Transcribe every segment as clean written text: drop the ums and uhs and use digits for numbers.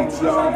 beats, y'all.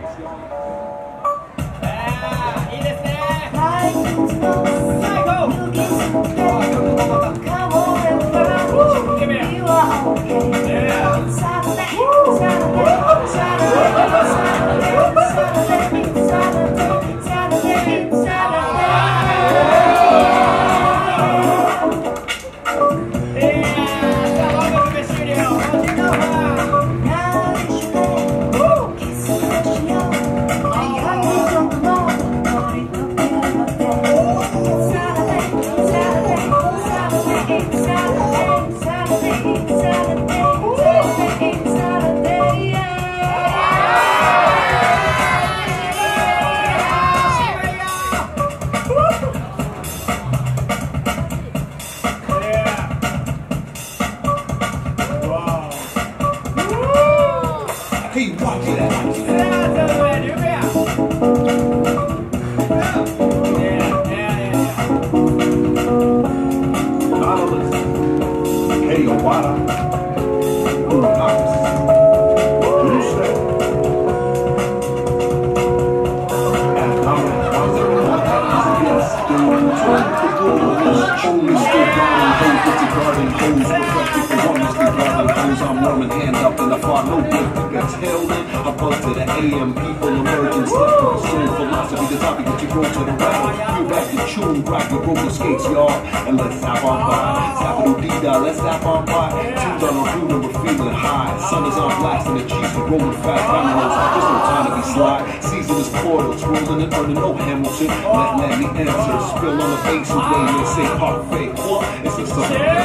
Hey, watch that. Hey, Wada. Ooh, nice. You say. And I'm warming hand up and I fought no good gets held in. I buzz to the AM people emerging, step to the soul philosophy, the topic that you go to the rap. You back the tune, rock your roller skates, y'all, and let's have our vibe. Sapado-dee-da, let's have our vibe. Tunes on the room and we're feeling high. Sun is on blast and the cheese are rolling fast. Dominoes, there's no time to be sly. Season is portals, rolling and burning, no Hamilton. Let me answer, spill on the bass and way they say parfait. It's a summer.